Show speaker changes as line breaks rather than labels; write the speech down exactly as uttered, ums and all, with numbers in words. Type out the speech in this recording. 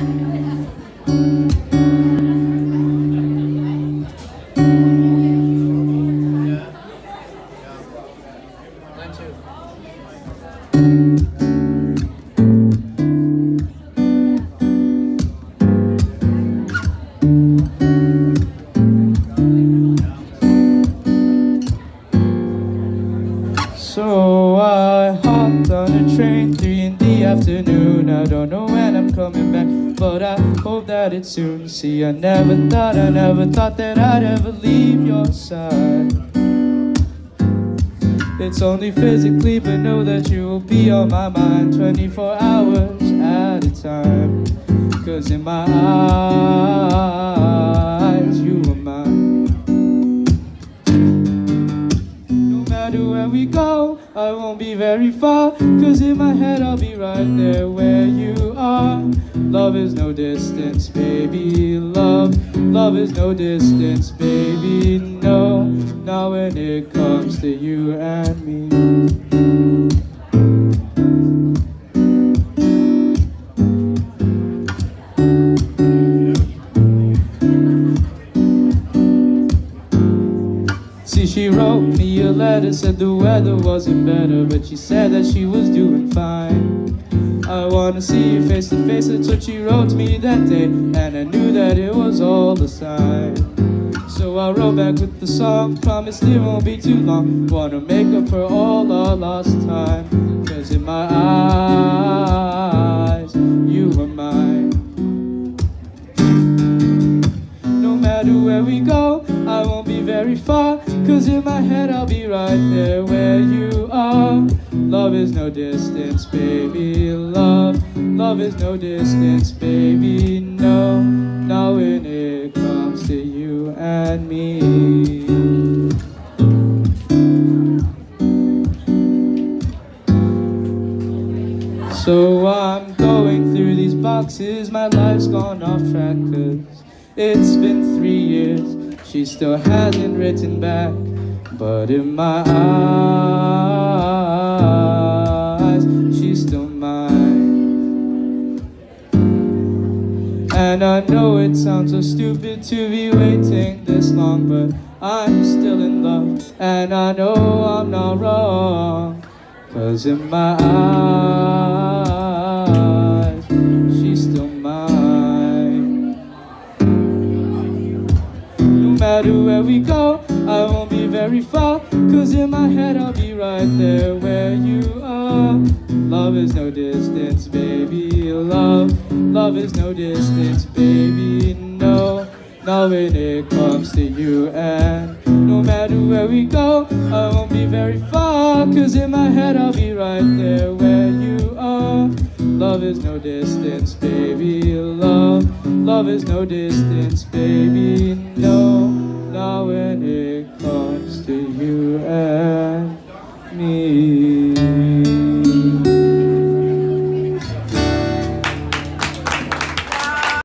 So I hopped on a train, three in the afternoon. I don't know when I'm coming back, but I hope that it's soon. See, I never thought, I never thought that I'd ever leave your side. It's only physically, but know that you will be on my mind twenty-four hours at a time. Cause in my eyes, you are mine. No matter where we go, I won't be very far. Cause in my head, I'll be right there where you are. Love is no distance, baby. Love, love is no distance, baby. No, not when it comes to you and me. See, she wrote me a letter, said the weather wasn't better, but she said that she was doing fine. I wanna see you face to face, that's what she wrote to me that day, and I knew that it was all a sign. So I wrote back with the song, promised it won't be too long. Wanna make up for all our lost time. Cause in my eyes, you are mine. No matter where we go, I won't be very far. Cause in my head I'll be right there where you are. Love is no distance, baby. Love, love is no distance, baby. No, not when it comes to you and me. So I'm going through these boxes, my life's gone off track. Cause it's been three years, she still hasn't written back. But in my eyes, she's still mine. And I know it sounds so stupid to be waiting this long, but I'm still in love, and I know I'm not wrong. Cause in my eyes, she's still mine. No matter where we go, I won't be very far. Cause in my head I'll be right there where you are. Love is no distance, baby. Love, love is no distance, baby. No, not when it comes to you. And no matter where we go, I won't be very far. Cause in my head I'll be right there where you are. Love is no distance, baby. Love, love is no distance, baby. No, not when it comes to you.